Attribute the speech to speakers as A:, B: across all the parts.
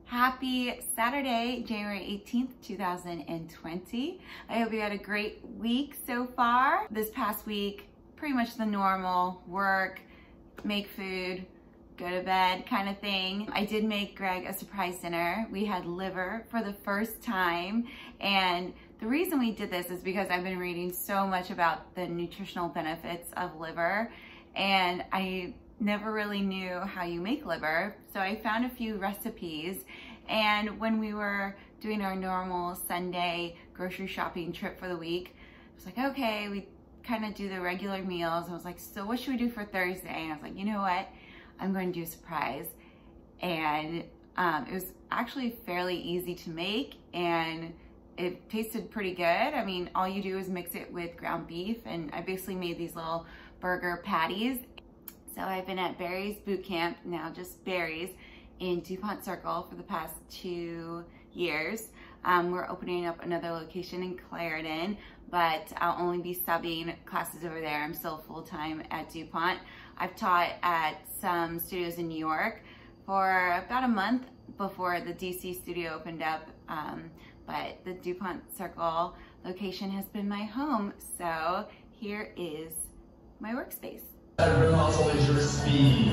A: Happy Saturday, January 18th, 2020. I hope you had a great week so far. This past week, pretty much the normal work, make food, go to bed kind of thing. I did make Greg a surprise dinner. We had liver for the first time, and the reason we did this is because I've been reading so much about the nutritional benefits of liver, and I never really knew how you make liver. So I found a few recipes, and when we were doing our normal Sunday grocery shopping trip for the week, I was like, okay, we kind of do the regular meals. I was like, so what should we do for Thursday? And I was like, you know what? I'm going to do a surprise. And it was actually fairly easy to make, and it tasted pretty good. I mean, all you do is mix it with ground beef, and I basically made these little burger patties. So I've been at Barry's Boot Camp, now just Barry's, in DuPont Circle for the past 2 years. We're opening up another location in Clarendon, but I'll only be subbing classes over there. I'm still full-time at DuPont. I've taught at some studios in New York for about a month before the DC studio opened up, but the DuPont Circle location has been my home. So here is my workspace.
B: Console is your speed.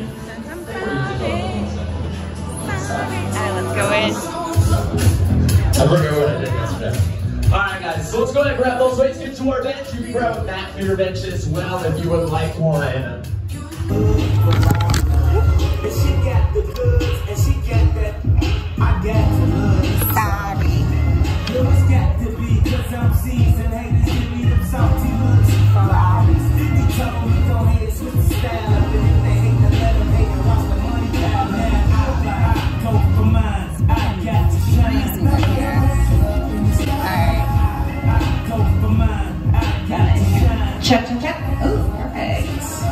A: Alright, let's go in.
B: I remember what I did yesterday. Alright guys, so let's go ahead and grab those weights, get to our bench. You can grab a mat for your bench as well if you would like one.
C: And she got the goods, and she got that. I got the goods.
A: Sorry.
C: Yo, it's got to be, cause I'm seasoned. Haters give me them salty looks. You told me go ahead, switch the style up. And if they hate to let them hate and watch the money pile. Man, I go for mine. I got to shine.
A: Alright.
C: I go for mine. I got to shine.
A: Check, check, check. Oh, perfect.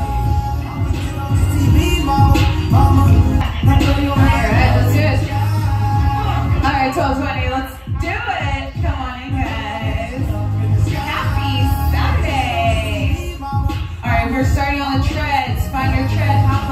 A: Alright, let's do it. Alright, 12:20, let's do it. Come on in, guys. Happy Saturday. Alright, we're starting on the treads. Find your tread, hop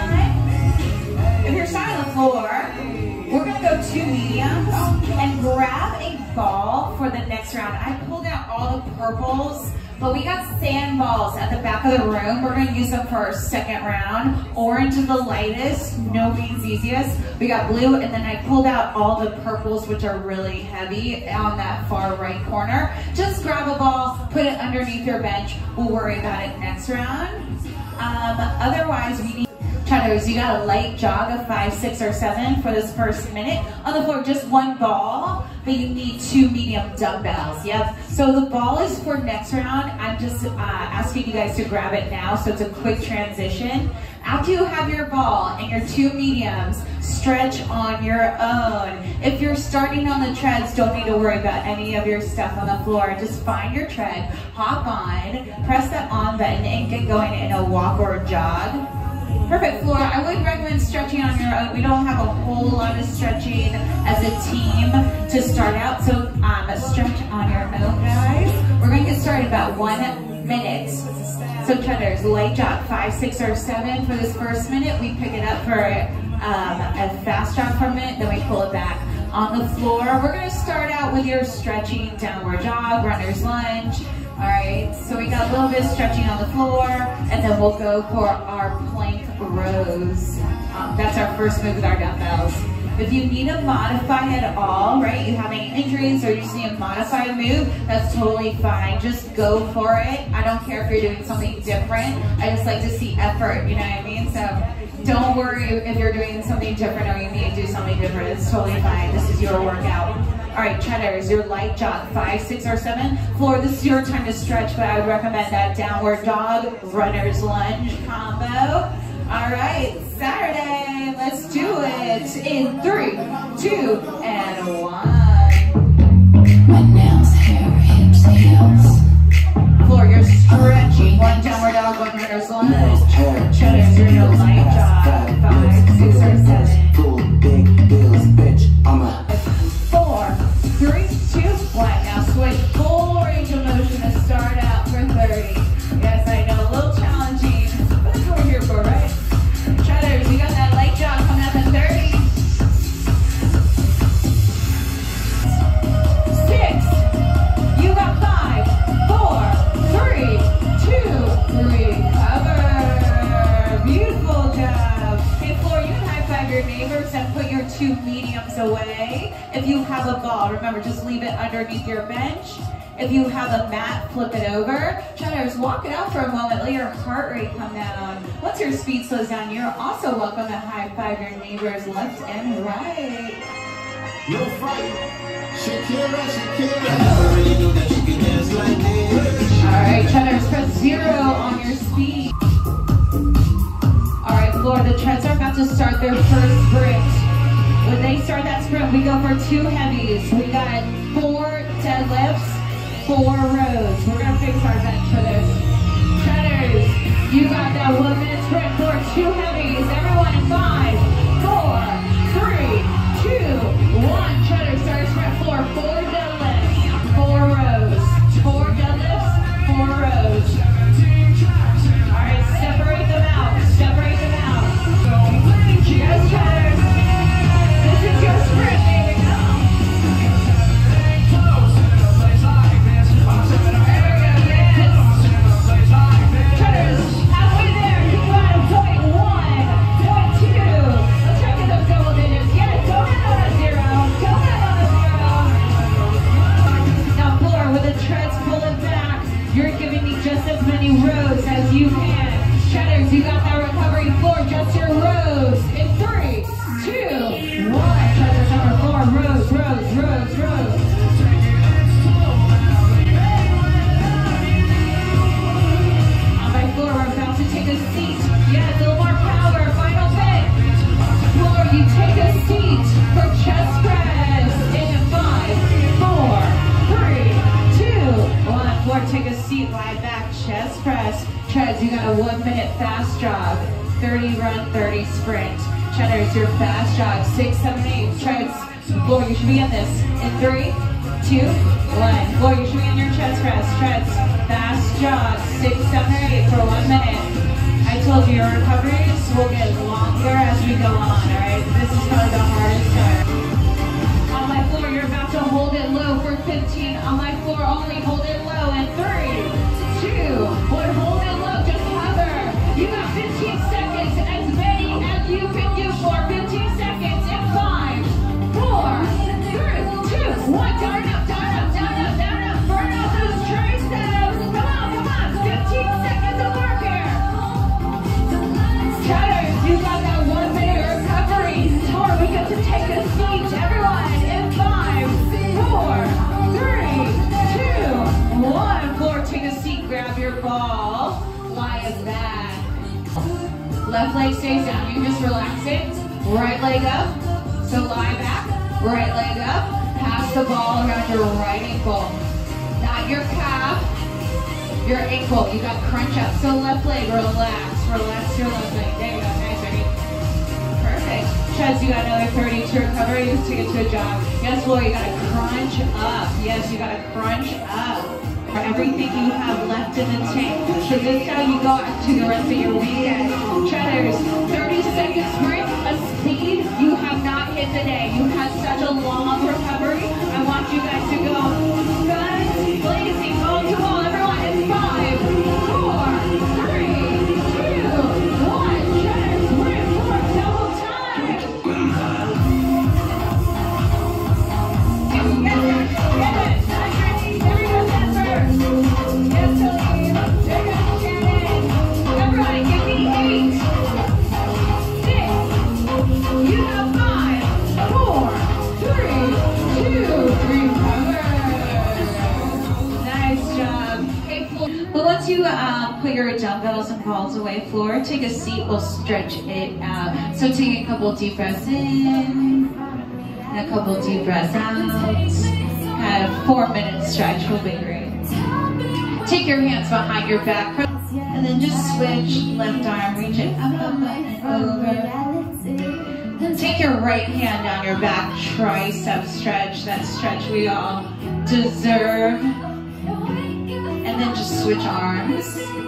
A: on. If you're starting on the floor, we're gonna go 2 mediums and grab a ball for the next round. I pulled out all the purples, but we got sand balls at the back of the room. We're gonna use them for our second round. Orange is the lightest, no means easiest. We got blue, and then I pulled out all the purples, which are really heavy, on that far right corner. Just grab a ball, put it underneath your bench. We'll worry about it next round. Otherwise, we need Cheddars, you got a light jog of 5, 6, or 7 for this first minute. On the floor, just 1 ball, but you need 2 medium dumbbells. Yep. So the ball is for next round. I'm just asking you guys to grab it now, so it's a quick transition. After you have your ball and your 2 mediums, stretch on your own. If you're starting on the treads, don't need to worry about any of your stuff on the floor. Just find your tread, hop on, press that on button, and get going in a walk or a jog. Perfect. Floor, I would recommend stretching on your own. We don't have a whole lot of stretching as a team to start out, so stretch on your own, guys. We're going to get started in about 1 minute. So Cheddars, light jog, 5, 6, or 7 for this first minute. We pick it up for a fast jog for a minute, then we pull it back. On the floor, we're going to start out with your stretching downward jog, runner's lunge. All right, so we got a little bit of stretching on the floor, and then we'll go for our plank rows. That's our first move with our dumbbells. If you need to modify at all, right, you have any injuries or you just need to modify a move, that's totally fine. Just go for it. I don't care if you're doing something different. I just like to see effort, you know what I mean? So don't worry if you're doing something different or you need to do something different. It's totally fine. This is your workout. All right, Cheddars, your light jog, 5, 6, or 7. Floor, this is your time to stretch, but I would recommend that downward dog, runner's lunge combo. All right, Saturday, let's do it in 3, 2, and 1.
D: My nails, hair, hips, heels.
A: Floor, you're stretching. 1 downward dog, 1 runner's lunge. Cheddars, you're your light jog, 5, 6, or 7.
C: Full big bills, bitch. I'm a
A: 4, 3, 2, 1. Now switch full range of motion to start out for 30. Yes, I know, a little challenging, but that's what we're here for, right? Cheddars, you got that light jog coming up in 30. and put your 2 mediums away. If you have a ball, remember, just leave it underneath your bench. If you have a mat, flip it over. Cheddars, walk it out for a moment. Let your heart rate come down. Once your speed slows down, you're also welcome to high-five your neighbors left and right.
C: No fight. Shakira, Shakira. I never really knew that you could dance like this.
A: All right, Cheddars, press 0 on your speed. All right, Floor, the treads are about to start their first sprint. When they start that sprint, we go for 2 heavies. We got 4 deadlifts, 4 rows. We're gonna fix our bench for this. Cheddars, you got that 1 minute sprint for 2 heavies. Everyone in 5, 4, 3, 2, 1. Cheddars, start sprint floor. 4 deadlifts, 4 rows. 4 deadlifts, 4 rows. All right, separate them out. Separate them out. Yes, Cheddars. This is your sprint, baby. Rows as you can. Cheddars, you got that recovery floor, just your rows. In 3, 2, 1. Cheddars number 4, rows, rows, rows, rows. On my floor, we're about to take a seat. Yes, a little more power, final bit. Floor, you take a seat for chest press. In 5, 4, 3, 2, 1. Floor, take a seat, lie back. Chest press. Treads, you got a 1 minute fast jog. 30 run, 30 sprint. Cheddars, your fast jog. 6, 7, 8. Treads, Floor, you should be in this. In 3, 2, 1. Floor, you should be in your chest press. Treads, fast jog. 6, 7, 8 for 1 minute. I told you your recoveries will get longer as we go on, alright? This is probably the hardest part. On my floor, you're about to hold it low for 15. On my floor only, hold it low. In 3, 2, 1, hold it low, just hover. You got 15 seconds, as many as you can do for 15 seconds. In 5, 4, 3, 2, 1. Down up, down up, down up, down up. Burn out those triceps. Come on, come on. 15 seconds of work here. Cheddars, you got that 1 minute recovery. Or we get to take a seat. Everyone, in 5, 4, 3, 2, 1. Floor, take a seat. Grab your ball, lie it back. Left leg stays down, you just relax it. Right leg up, so lie back. Right leg up, pass the ball around your right ankle. Not your calf, your ankle. You got crunch up, so left leg, relax. Relax your left leg. There you go, nice, ready? Perfect. Cheddars, you got another 30 to recover, you just take it to a jog. Yes, Floor, you gotta crunch up. Yes, you gotta crunch up. For everything you have left in the tank. So this is how you go to the rest of your weekend. Cheddars, 30 second sprint, a speed you have not hit today. You had such a long recovery. I want you guys to go guns blazing, ball to ball. Everyone in 5, 4, 3, 2, 1. Cheddars, sprint for double time. Get it. Everybody, give me 8, 6. You have 5, 4, 3, 2. Recover. Nice job. Hey, Floor. But once you put your dumbbells and balls away, Floor, take a seat. We'll stretch it out. So take a couple deep breaths in, and a couple deep breaths out. Kind of 4 minute stretch will be great. Take your hands behind your back, and then just switch left arm, reach it up, up, up, over. Take your right hand down your back, tricep stretch, that stretch we all deserve. And then just switch arms.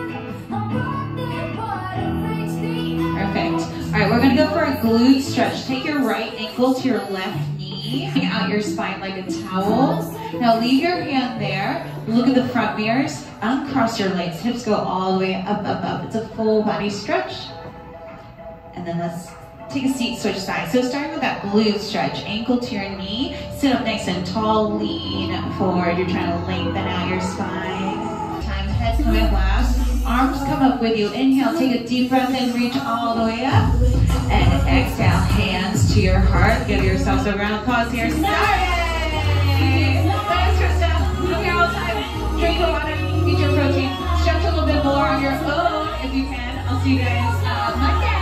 A: Perfect. All right, we're gonna go for a glute stretch. Take your right ankle to your left knee, out your spine like a towel. Now leave your hand there. Look at the front mirrors. Uncross your legs. Hips go all the way up, up, up. It's a full body stretch. And then let's Take a seat, switch sides. So starting with that blue stretch, ankle to your knee, sit up nice and tall, lean forward. You're trying to lengthen out your spine. Time, head's coming up last. Arms come up with you. Inhale, take a deep breath in, reach all the way up. And exhale, hands to your heart. Give yourselves a round of applause here. Started! Thanks, Krista. I'm here all the time. Drink your water, eat your protein, stretch a little bit more on your own if you can. I'll see you guys Monday.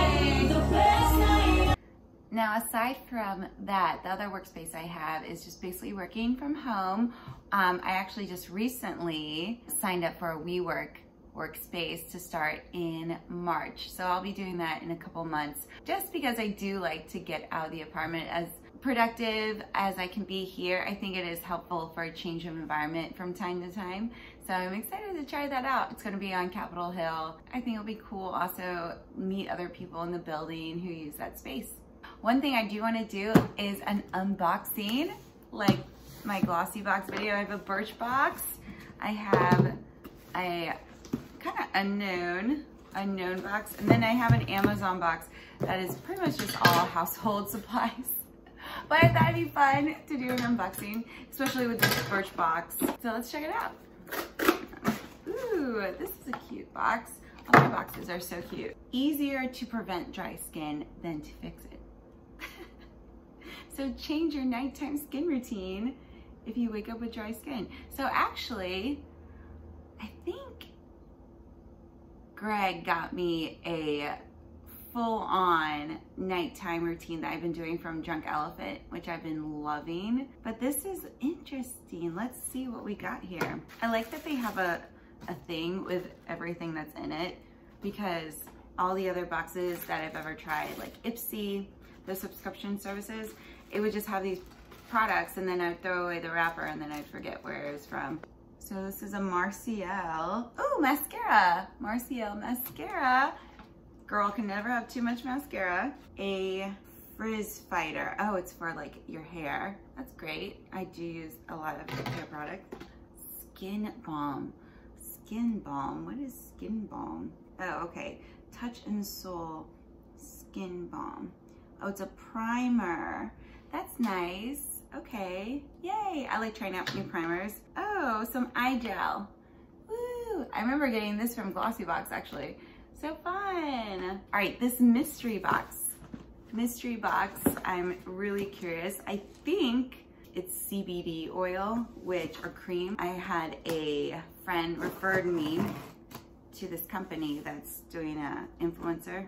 E: Now, aside from that, the other workspace I have is just basically working from home. I actually just recently signed up for a WeWork workspace to start in March. So I'll be doing that in a couple months, just because I do like to get out of the apartment. As productive as I can be here, I think it is helpful for a change of environment from time to time. So I'm excited to try that out. It's gonna be on Capitol Hill. I think it'll be cool also meet other people in the building who use that space. One thing I do wanna do is an unboxing, like my Glossy Box video. I have a Birchbox. I have a kind of unknown box, and then I have an Amazon box that is pretty much just all household supplies. But I thought it'd be fun to do an unboxing, especially with this Birchbox. So let's check it out. Ooh, this is a cute box. All my boxes are so cute. Easier to prevent dry skin than to fix it. So change your nighttime skin routine if you wake up with dry skin. So actually, I think Greg got me a full-on nighttime routine that I've been doing from Drunk Elephant, which I've been loving. But this is interesting. Let's see what we got here. I like that they have a thing with everything that's in it, because all the other boxes that I've ever tried, like Ipsy, the subscription services, it would just have these products and then I'd throw away the wrapper and then I'd forget where it was from. So this is a Marciel. Oh, mascara. Marciel mascara. Girl can never have too much mascara. A Frizz Fighter. Oh, it's for like your hair. That's great. I do use a lot of hair products. Skin Balm. Skin Balm. What is Skin Balm? Oh, okay. Touch and Soul Skin Balm. Oh, it's a primer. That's nice. Okay. Yay. I like trying out new primers. Oh, some eye gel. Woo. I remember getting this from Glossy Box actually. So fun. All right, this mystery box. Mystery box, I'm really curious. I think it's CBD oil, or cream. I had a friend referred me to this company that's doing a influencer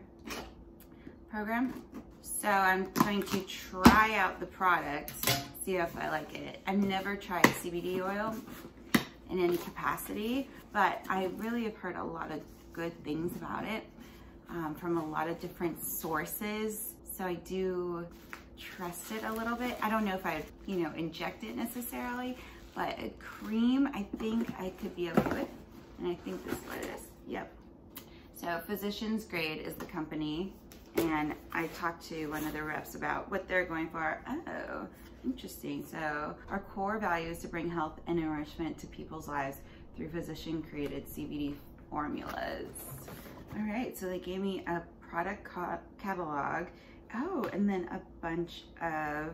E: program. So I'm going to try out the product, see if I like it. I've never tried CBD oil in any capacity, but I really have heard a lot of good things about it from a lot of different sources. So I do trust it a little bit. I don't know if I'd, inject it necessarily, but a cream I think I could be okay with. And I think this is what it is. Yep. So Physicians Grade is the company. And I talked to one of the reps about what they're going for. Oh, interesting. So our core value is to bring health and nourishment to people's lives through physician-created CBD formulas. All right, so they gave me a product catalog. Oh, and then a bunch of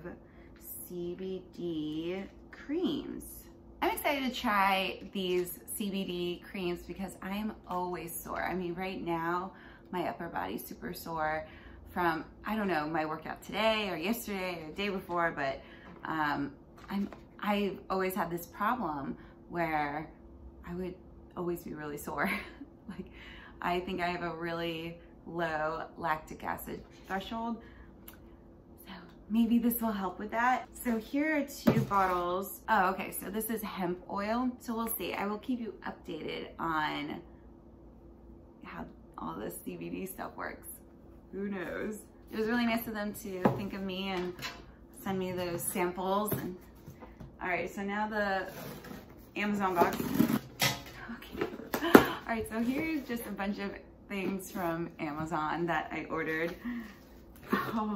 E: CBD creams. I'm excited to try these CBD creams because I am always sore. I mean, right now, my upper body's super sore from, I don't know, my workout today or yesterday or the day before, but I've always had this problem where I would always be really sore. Like, I think I have a really low lactic acid threshold. So maybe this will help with that. So here are 2 bottles. Oh, okay, so this is hemp oil. So we'll see. I will keep you updated on how all this CBD stuff works. Who knows? It was really nice of them to think of me and send me those samples. And all right, so now the Amazon box. Okay. All right, so here's just a bunch of things from Amazon that I ordered. Oh.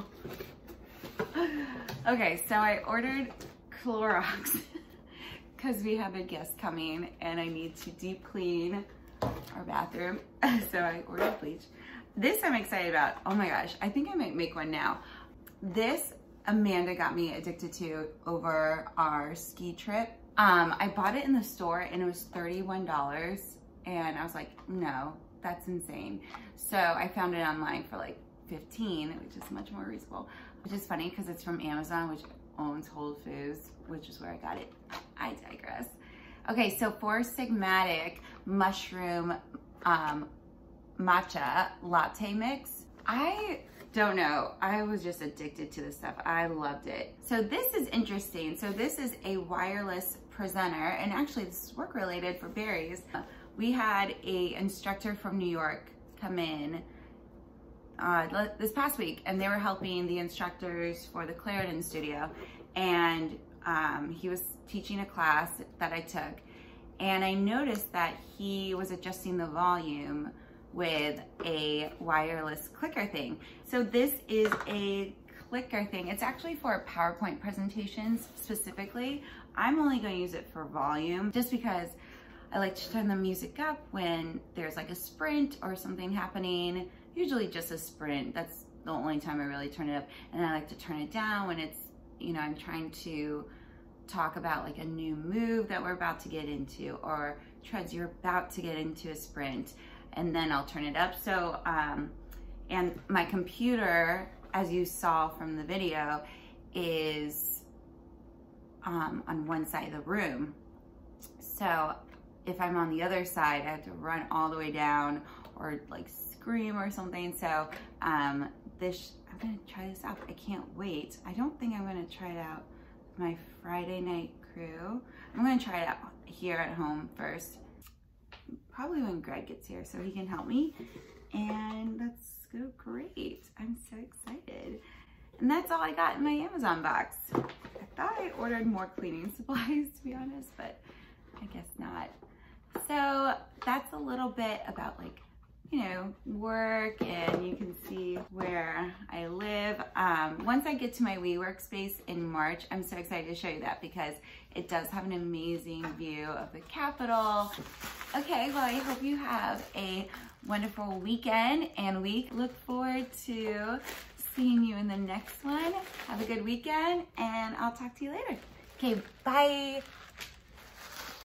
E: Okay, so I ordered Clorox because we have a guest coming and I need to deep clean our bathroom. So I ordered bleach. this I'm excited about. Oh my gosh, I think I might make one now. This Amanda got me addicted to over our ski trip. I bought it in the store and it was $31 and I was like, no, that's insane. So I found it online for like $15, which is much more reasonable, which is funny because it's from Amazon, which owns Whole Foods, which is where I got it. I digress. Okay, so Four Sigmatic mushroom matcha latte mix. I don't know, I was just addicted to this stuff. I loved it. So this is interesting. So this is a wireless presenter, and actually this is work related for berries. We had a instructor from New York come in this past week, and they were helping the instructors for the Clarendon studio, and he was teaching a class that I took, and I noticed that he was adjusting the volume with a wireless clicker thing. So this is a clicker thing. It's actually for PowerPoint presentations specifically. I'm only going to use it for volume just because I like to turn the music up when there's like a sprint or something happening, usually just a sprint. That's the only time I really turn it up. And I like to turn it down when it's, you know, I'm trying to talk about like a new move that we're about to get into, or treads you're about to get into a sprint, and then I'll turn it up. So, and my computer, as you saw from the video, is on one side of the room. So if I'm on the other side, I have to run all the way down or like scream or something. So I'm gonna try this out. I can't wait. I don't think I'm gonna try it out with my Friday night crew. I'm gonna try it out here at home first, probably when Greg gets here so he can help me, and that's go great. I'm so excited. And that's all I got in my Amazon box. I thought I ordered more cleaning supplies, to be honest, but I guess not. So that's a little bit about, like, you know, work, and you can see where I live. Once I get to my WeWork space in March, I'm so excited to show you that because it does have an amazing view of the Capitol. Okay, well, I hope you have a wonderful weekend and week. Look forward to seeing you in the next one. Have a good weekend, and I'll talk to you later. Okay, bye.